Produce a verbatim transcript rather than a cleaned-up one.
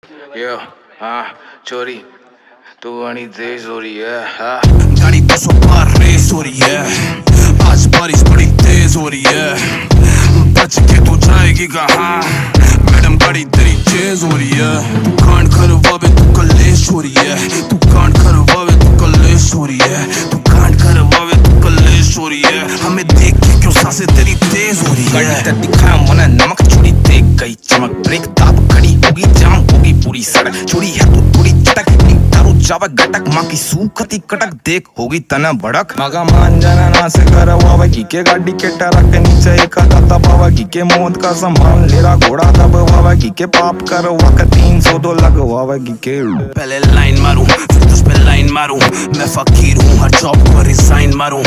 यो हाँ चोरी तू बड़ी तेज हो रही है हाँ। गाड़ी दो सौ पार रेस हो रही है, आज बारिश बड़ी तेज हो रही है, बच के तू जाएगी कहाँ मैडम, गाड़ी तेरी तेज हो रही है। तू कांड करवावे तू कलेश हो रही है, तू कांड करवावे तू कलेश हो रही है, तू कांड करवावे तू कलेश हो रही है। हमें देख के क्यों सांसें तेरी तेज हो रही है। गाड़ी दिखाया मना नमक चोरी देख गई चमक, ब्रेक दाब खड़ी होगी जाम होगी पूरी सड़क, छोड़ी है तू थोड़ी चटक जावा गटक माँ की सूखती कटक देख होगी तना भड़क। मगा मान जाना ना से करवावा की के गाड़ी के टरक के नीचे एक आता पावा की के मौत का सम्मान लेरा घोड़ा दबवावा की के पाप करवा का तीन सौ दो लगवावा की के। पहले लाइन मारूं फिर तुझ पे लाइन मारूं, मैं फकीर हूँ हर जॉब को रिजाइन मारूं,